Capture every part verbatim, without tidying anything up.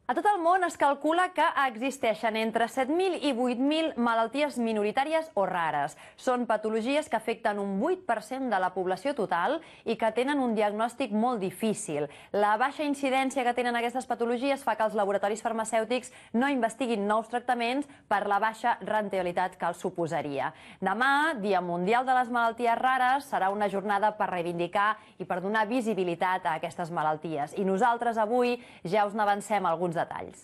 A tot el món es calcula que existeixen entre set mil i vuit mil malalties minoritàries o rares. Són patologies que afecten un vuit per cent de la població total i que tenen un diagnòstic molt difícil. La baixa incidència que tenen aquestes patologies fa que els laboratoris farmacèutics no investiguin nous tractaments per la baixa rendibilitat que els suposaria. Demà, Dia Mundial de les Malalties Rares, serà una jornada per reivindicar i per donar visibilitat a aquestes malalties. I nosaltres avui ja us n'avancem alguns detalls.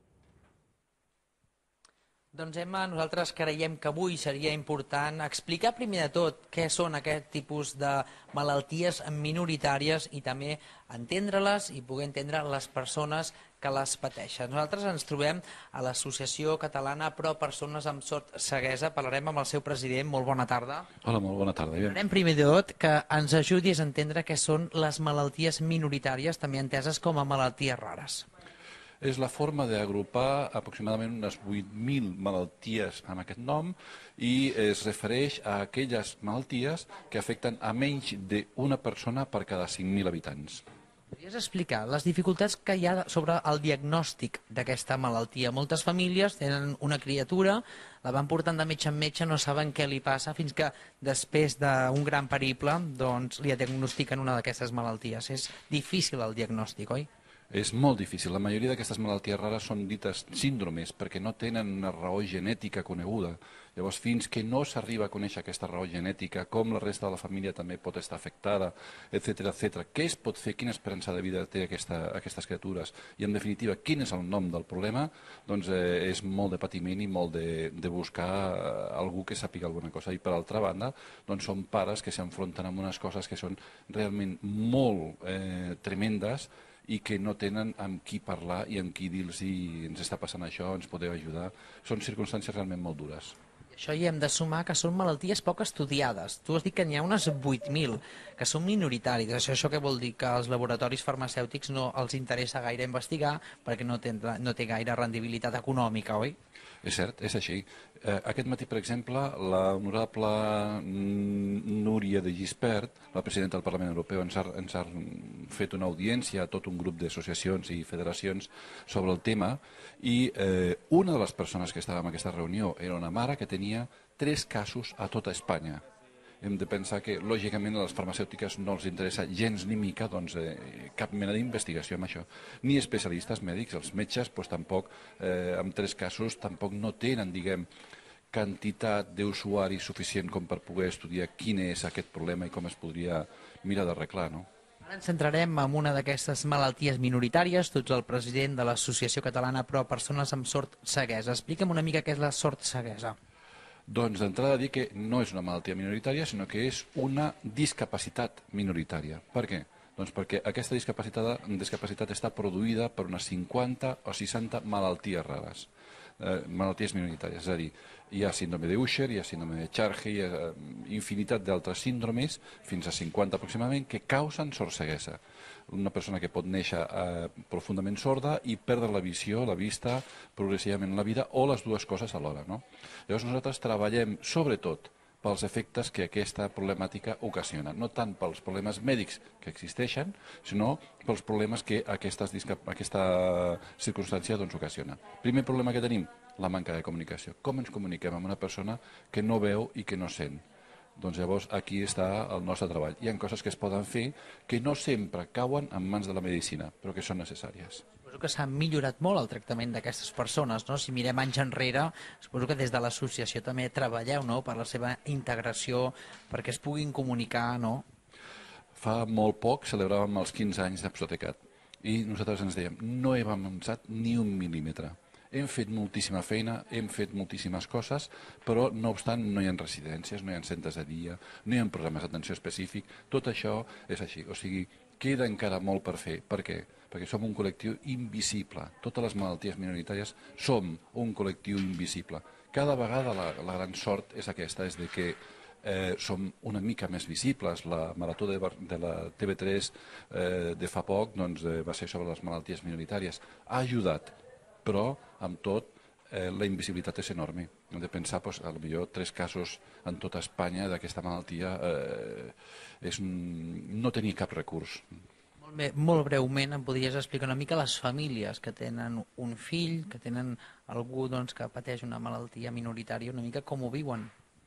Doncs Emma, nosaltres creiem que avui seria important explicar primer de tot què són aquest tipus de malalties minoritàries i també entendre-les i poder entendre les persones que les pateixen. Nosaltres ens trobem a l'Associació Catalana Pro Persones amb Sord Ceguesa. Parlarem amb el seu president. Molt bona tarda. Hola, molt bona tarda. Parlarem primer de tot que ens ajudis a entendre què són les malalties minoritàries, també enteses com a malalties rares. És la forma d'agrupar aproximadament unes vuit mil malalties amb aquest nom i es refereix a aquelles malalties que afecten a menys d'una persona per cada cinc mil habitants. Podries explicar les dificultats que hi ha sobre el diagnòstic d'aquesta malaltia? Moltes famílies tenen una criatura, la van portant de metge en metge, no saben què li passa, fins que després d'un gran periple doncs, li diagnostiquen una d'aquestes malalties. És difícil el diagnòstic, oi? És molt difícil. La majoria d'aquestes malalties rares són dites síndromes perquè no tenen una raó genètica coneguda. Llavors, fins que no s'arriba a conèixer aquesta raó genètica, com la resta de la família també pot estar afectada, etcètera, etcètera, què es pot fer, quina esperança de vida té aquesta, aquestes criatures i, en definitiva, quin és el nom del problema, doncs eh, és molt de patiment i molt de, de buscar eh, algú que sàpiga alguna cosa. I, per altra banda, doncs són pares que s'enfronten amb unes coses que són realment molt eh, tremendes i que no tenen amb qui parlar i amb qui dir-los i ens està passant això, ens podeu ajudar. Són circumstàncies realment molt dures. Això hi hem de sumar que són malalties poc estudiades. Tu has dit que n'hi ha unes vuit mil, que són minoritàries. Això, això què vol dir? Que als laboratoris farmacèutics no els interessa gaire investigar perquè no té, no té gaire rendibilitat econòmica, oi? És cert, és així. Eh, aquest matí, per exemple, la honorable Núria de Gispert, la presidenta del Parlament Europeu, ens ha, ens ha fet una audiència a tot un grup d'associacions i federacions sobre el tema i eh, una de les persones que estava en aquesta reunió era una mare que tenia tres casos a tota Espanya. Hem de pensar que, lògicament, a les farmacèutiques no els interessa gens ni mica doncs, eh, cap mena d'investigació amb això. Ni especialistes mèdics, els metges, doncs, tampoc, eh, amb tres casos, tampoc no tenen, diguem, quantitat d'usuaris suficient com per poder estudiar quin és aquest problema i com es podria mirar d'arreglar, no? Ara ens centrarem en una d'aquestes malalties minoritàries. Tu ets el president de l'Associació Catalana Pro Persones amb Sord Ceguesa. Explica'm una mica què és la sord ceguesa. Doncs d'entrada dir que no és una malaltia minoritària, sinó que és una discapacitat minoritària. Per què? Doncs perquè aquesta discapacitat, discapacitat està produïda per unes cinquanta o seixanta malalties rares, eh, malalties minoritàries. És a dir, hi ha síndrome d'Usher, hi ha síndrome de Charge, hi ha eh, infinitat d'altres síndromes, fins a cinquanta aproximadament, que causen sordceguesa. Una persona que pot néixer eh, profundament sorda i perdre la visió, la vista, progressivament en la vida, o les dues coses alhora, no? Llavors nosaltres treballem sobretot pels efectes que aquesta problemàtica ocasiona, no tant pels problemes mèdics que existeixen, sinó pels problemes que aquestes, aquesta circumstància doncs, ocasiona. Primer problema que tenim, la manca de comunicació. Com ens comuniquem amb una persona que no veu i que no sent? Doncs llavors aquí està el nostre treball. Hi ha coses que es poden fer que no sempre cauen en mans de la medicina, però que són necessàries. Suposo que s'ha millorat molt el tractament d'aquestes persones, no? Si mirem anys enrere, suposo que des de l'associació també treballeu, no?, per la seva integració, perquè es puguin comunicar, no? Fa molt poc celebràvem els quinze anys d'Apsotecat i nosaltres ens dèiem no hem avançat ni un mil·límetre. Hem fet moltíssima feina, hem fet moltíssimes coses, però no obstant no hi ha residències, no hi ha centres de dia, no hi ha programes d'atenció específic, tot això és així. O sigui, queda encara molt per fer. Per què? Perquè som un col·lectiu invisible. Totes les malalties minoritàries som un col·lectiu invisible. Cada vegada la, la gran sort és aquesta, és de que eh, som una mica més visibles. La marató de, de la T V tres eh, de fa poc doncs, eh, va ser sobre les malalties minoritàries. Ha ajudat, però amb tot eh, la invisibilitat és enorme. Hem de pensar, doncs, potser tres casos en tota Espanya d'aquesta malaltia eh, és un... no tenir cap recurs. Molt Molt bé, molt breument em podries explicar una mica les famílies que tenen un fill, que tenen algú doncs, que pateix una malaltia minoritària, una mica com ho viuen?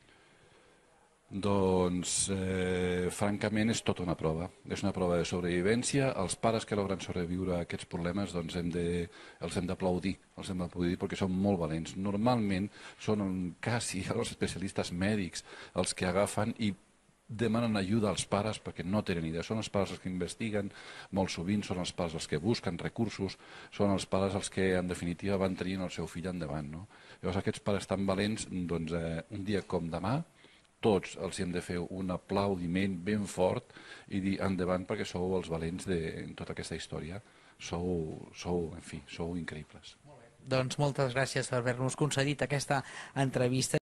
Doncs, eh, francament, és tota una prova. És una prova de sobrevivència. Els pares que logren sobreviure a aquests problemes doncs hem de, els hem d'aplaudir, els hem d'aplaudir perquè són molt valents. Normalment són quasi els especialistes mèdics els que agafen i demanen ajuda als pares perquè no tenen idea. Són els pares els que investiguen molt sovint, són els pares els que busquen recursos, són els pares els que en definitiva van tenint el seu fill endavant. No? Llavors aquests pares tan valents, doncs, eh, un dia com demà, tots els hem de fer un aplaudiment ben fort i dir endavant perquè sou els valents de tota aquesta història. Sou, sou, en fi, sou increïbles. Doncs moltes gràcies per haver-nos concedit aquesta entrevista.